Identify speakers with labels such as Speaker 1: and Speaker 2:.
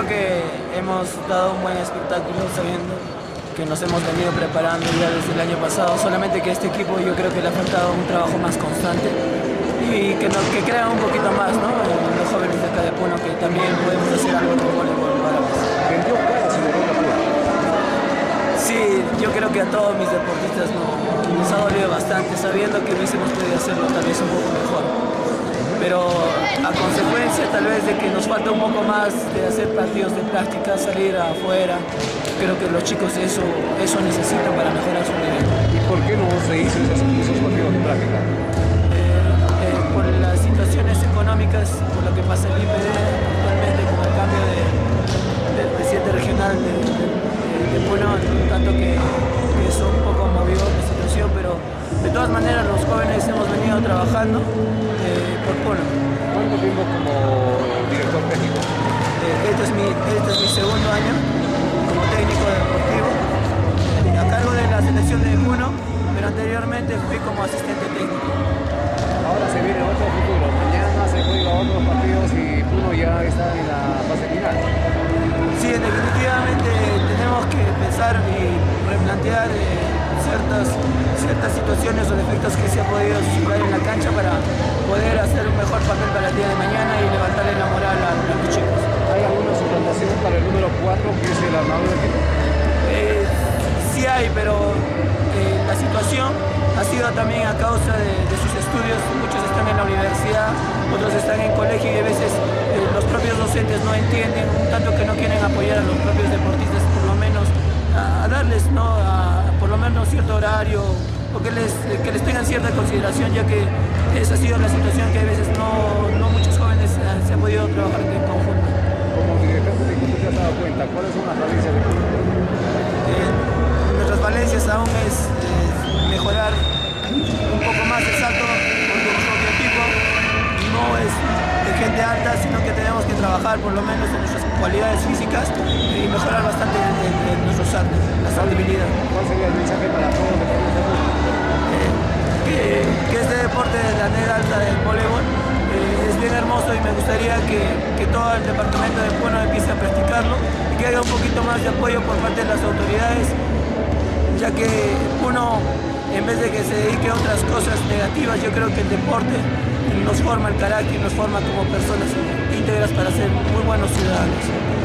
Speaker 1: creo que hemos dado un buen espectáculo sabiendo que nos hemos venido preparando ya desde el año pasado, solamente que a este equipo yo creo que le ha faltado un trabajo más constante y que crean un poquito más, ¿no? Los jóvenes de acá de Puno, que también podemos hacer algo con voleibol para más. Sí, yo creo que a todos mis deportistas nos ha dolido bastante, sabiendo que hubiésemos podido hacerlo tal vez un poco mejor. Pero a consecuencia tal vez de que nos falta un poco más de hacer partidos de práctica, salir afuera, creo que los chicos eso necesitan para mejorar su nivel.
Speaker 2: ¿Y por qué no se hizo esos partidos de práctica?
Speaker 1: Por las situaciones económicas, por lo que pasa en el IPD actualmente, con el cambio del presidente regional de Puno, tanto que eso un poco movió la situación, pero de todas maneras los jóvenes hemos venido trabajando por Puno.
Speaker 2: ¿Cuánto tiempo como director técnico?
Speaker 1: Este es mi segundo año como técnico deportivo, a cargo de la selección de Puno, pero anteriormente fui como asistente técnico.
Speaker 2: Ahora se viene otro futuro, mañana se juega otros partidos y Puno ya está en la fase final.
Speaker 1: Sí, definitivamente tenemos que pensar y replantear ciertas situaciones o defectos que se ha podido superar en la cancha para poder hacer un mejor papel para el día de mañana y levantarle la moral a los chicos.
Speaker 2: ¿Hay alguna suplantación para el número 4, que es el armador del equipo?
Speaker 1: Sí hay, pero la situación ha sido también a causa de sus estudios. Muchos están en la universidad, otros están en colegio y a veces los propios docentes no entienden, tanto que no quieren apoyar a los propios deportistas, por lo menos a darles por lo menos cierto horario o que les tengan cierta consideración, ya que esa ha sido la situación que a veces no muchos jóvenes se han podido trabajar en conjunto.
Speaker 2: Como director técnico, ¿tú te has dado cuenta cuáles son las falencias del equipo?
Speaker 1: Nuestras falencias aún es mejorar un poco más el salto, porque nuestro objetivo no es de gente alta, sino que tenemos que trabajar por lo menos en nuestras cualidades físicas y mejorar bastante en nuestros saltos, la saltabilidad.
Speaker 2: ¿Cuál sería el mensaje para todos los deportistas del mundo?
Speaker 1: Que este deporte de la net alta del voleibol es bien hermoso y me gustaría que todo el departamento de Puno empiece a practicarlo y que haya un poquito más de apoyo por parte de las autoridades, ya que Puno, en vez de que se dedique a otras cosas negativas, yo creo que el deporte nos forma el carácter, nos forma como personas íntegras para ser muy buenos ciudadanos.